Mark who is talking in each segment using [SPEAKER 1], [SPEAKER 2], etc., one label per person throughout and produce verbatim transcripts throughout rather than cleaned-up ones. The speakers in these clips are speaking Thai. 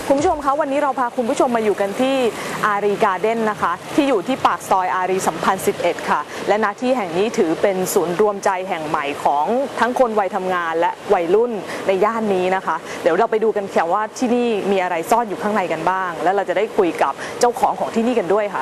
[SPEAKER 1] คุณผู้ชมคะวันนี้เราพาคุณผู้ชมมาอยู่กันที่อารีการ์เด้นนะคะที่อยู่ที่ปากซอยอารีสัมพันธ์สิบเอ็ดค่ะและณที่แห่งนี้ถือเป็นศูนย์รวมใจแห่งใหม่ของทั้งคนวัยทำงานและวัยรุ่นในย่านนี้นะคะเดี๋ยวเราไปดูกันแค่ว่าที่นี่มีอะไรซ่อนอยู่ข้างในกันบ้างแล้วเราจะได้คุยกับเจ้าของของที่นี่กันด้วยค่ะ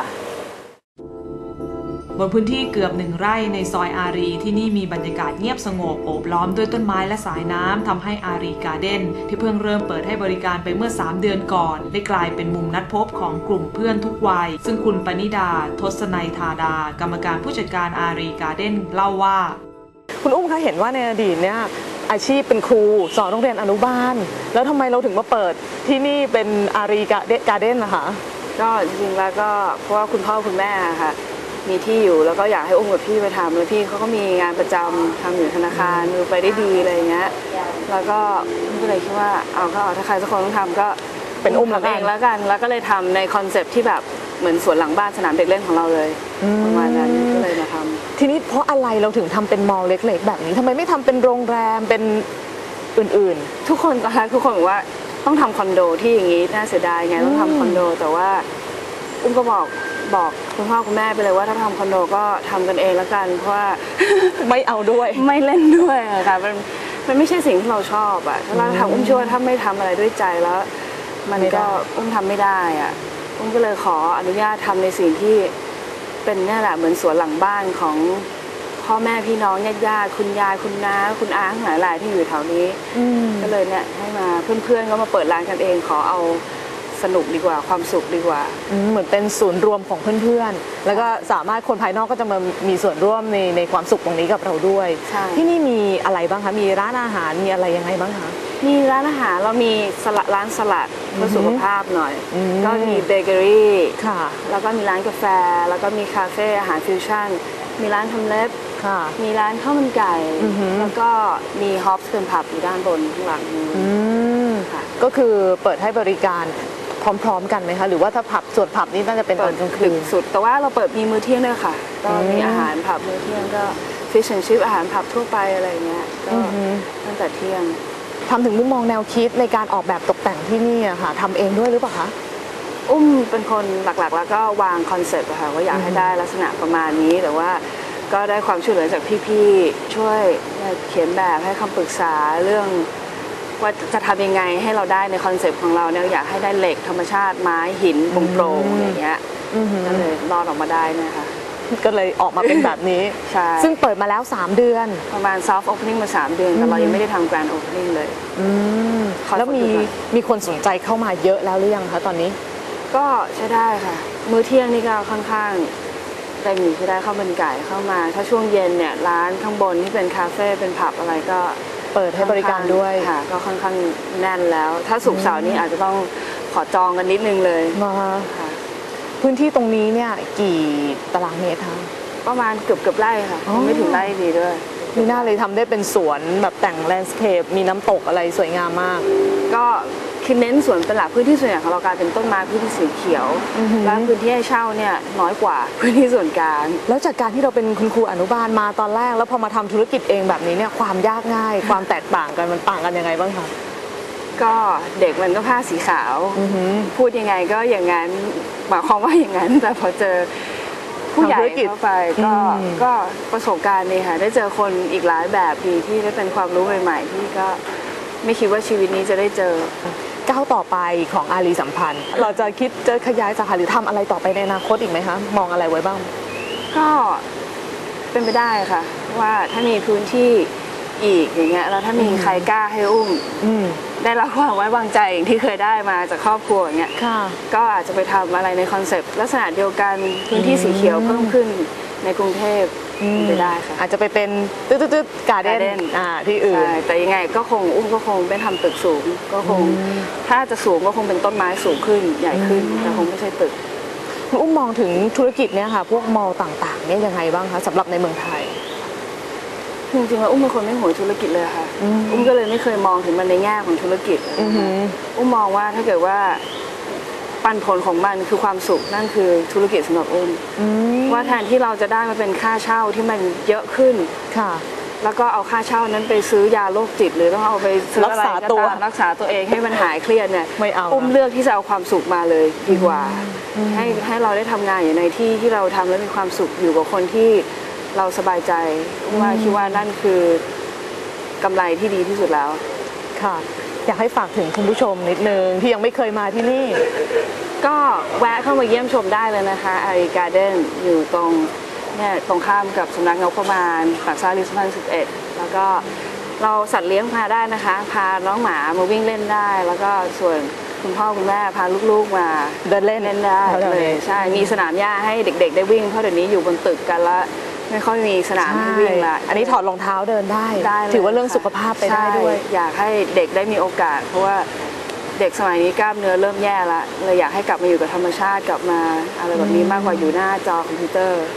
[SPEAKER 1] บนพื้นที่เกือบหนึ่งไร่ในซอยอารีที่นี่มีบรรยากาศเงียบสงบโอบล้อมด้วยต้นไม้และสายน้ำทำให้อารีการ์เด้นที่เพิ่งเริ่มเปิดให้บริการไปเมื่อสามเดือนก่อนได้กลายเป็นมุมนัดพบของกลุ่มเพื่อนทุกวัยซึ่งคุณปณิดาทศนัยธาดากรรมการผู้จัดการอารีการ์เด้นเล่าว่าคุณอุ้มคะเห็นว่าในอดีตเนี่ยอาชีพเป็นครูสอนโรงเรียนอนุบาลแล้วทำไมเราถึงมาเปิดที่นี่เป็นอารีการ์เด้นนะคะ
[SPEAKER 2] ก็จริงๆแล้วก็เพราะว่าคุณพ่อคุณแม่ค่ะมีที่อยู่แล้วก็อยากให้อุ้มกับพี่ไปทำแล้วพี่เขาก็มีงานประจำทำอยู่ธนาคารมือไปได้ดีอะไรเงี้ยแล้วก็อุ้มก็เลยคิดว่าเอาก็เอาถ้าใครสักคนต้องทำก็
[SPEAKER 1] เป็นอุ้ม
[SPEAKER 2] เองแล้วกันแล้วก็เลยทำในคอนเซปต์ที่แบบเหมือนสวนหลังบ้านสนามเด็กเล่นของเราเลยประมาณนั้นก็เลยมาทำ
[SPEAKER 1] ทีนี้เพราะอะไรเราถึงทำเป็นมอลล์เล็กๆแบบนี้ทำไมไม่ทำเป็นโรงแรมเป็นอื่น
[SPEAKER 2] ๆทุกคนตอนแรกทุกคนบอกว่าต้องทำคอนโดที่อย่างนี้น่าเสียดายไงต้องทำคอนโดแต่ว่าอุ้มก็บอกบอกคุณพ่อคุณแม่ไปเลยว่าถ้าทำคอนโดก็ทำกันเองแล้วกันเพราะว่า
[SPEAKER 1] ไม่เอาด้วย
[SPEAKER 2] ไม่เล่นด้วยค่ะมันมันไม่ใช่สิ่งที่เราชอบอะถ้าเราทำอุ้มช่วยถ้าไม่ทำอะไรด้วยใจแล้วมันก็อุ้มทำไม่ได้อะอุ้มก็เลยขออนุญาตทำในสิ่งที่เป็นนี่แหละเหมือนสวนหลังบ้านของพ่อแม่พี่น้องญาติญาติคุณยายคุณน้าคุณอาทั้งหลายหลายที่อยู่แถวนี้ก็เลยเนี่ยให้มาเพื่อนๆก็มาเปิดร้านกันเองขอเอาสนุกดีกว่าความสุขดีกว่า
[SPEAKER 1] เหมือนเป็นศูนย์รวมของเพื่อนๆแล้วก็สามารถคนภายนอกก็จะมามีส่วนร่วมในในความสุขตรงนี้กับเราด้วยที่นี่มีอะไรบ้างคะมีร้านอาหารมีอะไรยังไงบ้างคะ
[SPEAKER 2] มีร้านอาหารเรามีสลัดร้านสลัดเพื่อสุขภาพหน่อยก็มีเบเกอรี่
[SPEAKER 1] ค่ะ
[SPEAKER 2] แล้วก็มีร้านกาแฟแล้วก็มีคาเฟ่อาหารฟิวชั่นมีร้านทำเล็บมีร้านข้าวมันไก่แล้วก็มีฮอปส์เป็นผับอยู่ด้านบนข้างหลัง
[SPEAKER 1] ก็คือเปิดให้บริการพร้อมๆกันไหมคะหรือว่าถ้าผับส่วนผับนี่น่าจะเป็นตอนกลางคืน
[SPEAKER 2] สุดแต่ว่าเราเปิดมีมื้อเที่ยงด้วยค่ะก็มีอาหารผับมื้อเที่ยงก็ฟิชแอนด์ชิพอาหารผับทั่วไปอะไรเงี้ยก็ตั้งแต่เที่ยง
[SPEAKER 1] ทำถึงมุมมองแนวคิดในการออกแบบตกแต่งที่นี่อะค่ะทำเองด้วยหรือเปล่าคะ
[SPEAKER 2] อุ้มเป็นคนหลักๆแล้วก็วางคอนเซ็ปต์ค่ะว่าอยากให้ได้ลักษณะประมาณนี้แต่ว่าก็ได้ความช่วยเหลือจากพี่ๆช่วยเขียนแบบให้คำปรึกษาเรื่องว่าจะทำยังไงให้เราได้ในคอนเซปต์ของเราเนี่ยอยากให้ได้เหล็กธรรมชาติไม้หินโปร่งๆอย่างเงี้ยก็เลยรอดออกมาได้นะคะ
[SPEAKER 1] ก็เลยออกมาเป็นแบบนี้
[SPEAKER 2] ใช่
[SPEAKER 1] ซึ่งเปิดมาแล้วสามเดือน
[SPEAKER 2] ประมาณซอฟต์โอเพนนิ่งมาสามเดือนแต่เรายังไม่ได้ทำแกรนด์โอเพนนิ่งเลย
[SPEAKER 1] แล้วมีมีคนสนใจเข้ามาเยอะแล้วหรือยังคะตอนนี้
[SPEAKER 2] ก็ใช้ได้ค่ะมื้อเที่ยงนี่ก็ค่อนข้างได้มีใช้ได้ข้าวมันไก่เข้ามาถ้าช่วงเย็นเนี่ยร้านข้างบนที่เป็นคาเฟ่เป็นผับอะไรก็
[SPEAKER 1] เปิดให้บริการด้วย
[SPEAKER 2] ค่ะก็ค่อนข้างแน่นแล้วถ้าศุกร์เสาร์นี้อาจจะต้องขอจองกันนิดนึงเลย
[SPEAKER 1] มาค่ะพื้นที่ตรงนี้เนี่ยกี่ตารางเมตรคะ
[SPEAKER 2] ประมาณเกือบเกือบไร่ค่ะไม่ถึงไร่ดีด้วย
[SPEAKER 1] มีหน้าเลยทำได้เป็นสวนแบบแต่งแลนด์สเคปมีน้ำตกอะไรสวยงามมาก
[SPEAKER 2] ก็คือเน้นสวนเป็นหลักพื้นที่ส่วนใหญ่ของเรากลายเป็นต้นไม้พื้นที่สีเขียวแล้วพื้นที่ให้เช่าเนี่ยน้อยกว่าพื้นที่ส่วนกลาง
[SPEAKER 1] แล้วจากการที่เราเป็นคุณครูอนุบาลมาตอนแรกแล้วพอมาทำธุรกิจเองแบบนี้เนี่ยความยากง่ายความแตกต่างกันมันต่างกันยังไงบ้างคะ
[SPEAKER 2] ก็เด็กมันก็ผ้าสีขาวพูดยังไงก็อย่างนั้นหมายความว่าอย่างนั้นแต่พอเจอผู้ใหญ่เข้าไปก็ก็ประสบการณ์นี่ค่ะได้เจอคนอีกหลายแบบดีที่ได้เป็นความรู้ใหม่ๆที่ก็ไม่คิดว่าชีวิตนี้จะได้เจอ
[SPEAKER 1] ก้าวต่อไปของอารีสัมพันธ์เราจะคิดจะขยายสาขาหรือทำอะไรต่อไปในอนาคตอีกไหมคะมองอะไรไว้บ้าง
[SPEAKER 2] ก็เป็นไปได้ค่ะว่าถ้ามีพื้นที่อีกอย่างเงี้ยแล้วถ้ามีใครกล้าให้อุ้มได้รับความไว้วางใจอย่างที่เคยได้มาจากครอบครัวอย่างเงี้ยก็อาจจะไปทำอะไรในคอนเซปต์ลักษณะเดียวกันพื้นที่สีเขียวเพิ่มขึ้นในกรุงเทพไปได้ค่ะ
[SPEAKER 1] อาจจะไปเป็นตึ๊ดตึ๊ดการ์เด้นที่อื่น
[SPEAKER 2] แต่ยังไงก็คงอุ้มก็คงเป็นทำตึกสูงก็คงถ้าจะสูงก็คงเป็นต้นไม้สูงขึ้นใหญ่ขึ้นแต่คงไม่ใช่ตึก
[SPEAKER 1] คุณอุ้มมองถึงธุรกิจเนี่ยค่ะพวกมอลล์ต่างๆเนี่ยยังไงบ้างคะสำหรับในเมืองไทย
[SPEAKER 2] จริงๆแล้วอุ้มเป็นคนไม่หัวธุรกิจเลยค่ะอุ้มก็เลยไม่เคยมองถึงมันในแง่ของธุรกิจอุ้มมองว่าถ้าเกิดว่าปันผลของมันคือความสุขนั่นคือธุรกิจสำหรับอุ้มว่าแทนที่เราจะได้มาเป็นค่าเช่าที่มันเยอะขึ้นแล้วก็เอาค่าเช่านั้นไปซื้อยาโรคจิตหรือต้องเอาไปซื้ออะไรก็ตามรักษาตัวเองให้มันหายเครียดเนี่ย
[SPEAKER 1] ไม่เอา
[SPEAKER 2] อุ้มเลือกที่จะเอาความสุขมาเลยดีกว่าให้ให้เราได้ทำงานอยู่ในที่ที่เราทำแล้วมีความสุขอยู่กับคนที่เราสบายใจว่าคิดว่านั่นคือกำไรที่ดีที่สุดแล้ว
[SPEAKER 1] ค่ะอยากให้ฝากถึงคุณผู้ชมนิดนึงที่ยังไม่เคยมาที่นี่
[SPEAKER 2] ก็แวะเข้ามาเยี่ยมชมได้เลยนะคะอารีการ์เด้นอยู่ตรงเนี่ยตรงข้ามกับสำนักงบประมาณปากซอยลิสบอนสิบเอ็ดแล้วก็เราสัตว์เลี้ยงพาได้นะคะพาน้องหมามาวิ่งเล่นได้แล้วก็ส่วนคุณพ่อคุณแม่พาลูกๆมา
[SPEAKER 1] เดินเล่น
[SPEAKER 2] เล่นได้เลยใช่มีสนามหญ้าให้เด็กๆได้วิ่งเพราะเดี๋ยวนี้อยู่บนตึกกันแล้วไม่ค่อยมีสนามให้วิ่งละ
[SPEAKER 1] อันนี้ถอดรองเท้าเดินได้ถือว่าเรื่องสุขภาพไปได้ด้วย
[SPEAKER 2] อยากให้เด็กได้มีโอกาสเพราะว่าเด็กสมัยนี้กล้ามเนื้อเริ่มแย่ละเลยอยากให้กลับมาอยู่กับธรรมชาติกลับมาอะไรแบบนี้มากกว่าอยู่หน้าจอคอมพิวเตอร์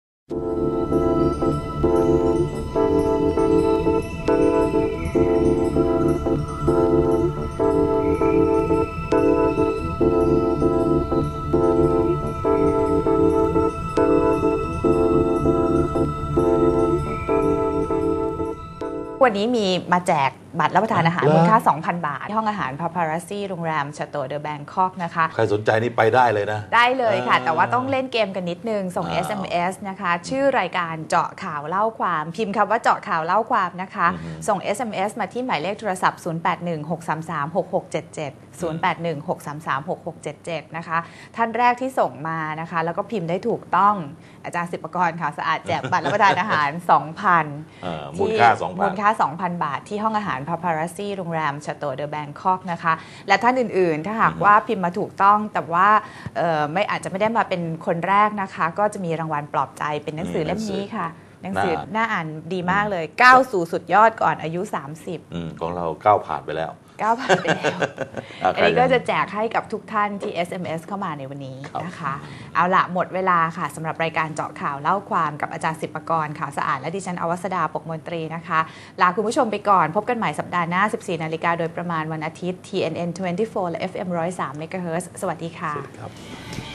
[SPEAKER 3] วันนี้มีมาแจกบัตรรับประทานอาหารมูลค่า สองพัน บาทที่ห้องอาหารพาพาราซี่โรงแรมชาโตเดอแบงคอกนะคะ
[SPEAKER 4] ใครสนใจนี่ไปได้เลยนะ
[SPEAKER 3] ได้เลยค่ะแต่ว่าต้องเล่นเกมกันนิดนึงส่ง เอส เอ็ม เอส นะคะชื่อรายการเจาะข่าวเล่าความพิมพ์คำว่าเจาะข่าวเล่าความนะคะส่ง เอส เอ็ม เอส มาที่หมายเลขโทรศัพท์ ศูนย์ แปด หนึ่ง หก สาม สาม หก หก เจ็ด เจ็ด ศูนย์ แปด หนึ่ง หก สาม สาม หก หก เจ็ด เจ็ดนะคะท่านแรกที่ส่งมานะคะแล้วก็พิมพ์ได้ถูกต้องอาจารย์ศิปกรค่ะสะอาดแจกบัตรรับประทานอาหาร สองพัน
[SPEAKER 4] มูลค่า สองพัน
[SPEAKER 3] มูลค่า สองพัน บาทที่ห้องอาหารพาพาราซี่โรงแรมชาโตเดอแบงคอกนะคะและท่านอื่นๆถ้าหากว่าพิมพ์มาถูกต้องแต่ว่าไม่อาจจะไม่ได้มาเป็นคนแรกนะคะก็จะมีรางวัลปลอบใจเป็นหนังสือเล่มนี้ค่ะหนังสือน่าอ่านดีมากเลยก้าวสู่สุดยอดก่อนอายุสามสิบ
[SPEAKER 4] อืมของเราก้าวผ่านไปแล้ว
[SPEAKER 3] ก้าวผ่านไปแล้วอันนี้ก็จะแจกให้กับทุกท่านที่ เอส เอ็ม เอส เข้ามาในวันนี้นะคะเอาละหมดเวลาค่ะสำหรับรายการเจาะข่าวเล่าความกับอาจารย์ศิปกรข่าวสะอาดและดิฉันอวสดาปกมนตรีนะคะลาคุณผู้ชมไปก่อนพบกันใหม่สัปดาห์หน้า สิบสี่ นาฬิกาโดยประมาณวันอาทิตย์ ที เอ็น เอ็น ยี่สิบสี่ และ เอฟ เอ็ม หนึ่งศูนย์สาม เมกะเฮิรตซ์ สวัสดีค่ะ
[SPEAKER 4] สวัสดีครับ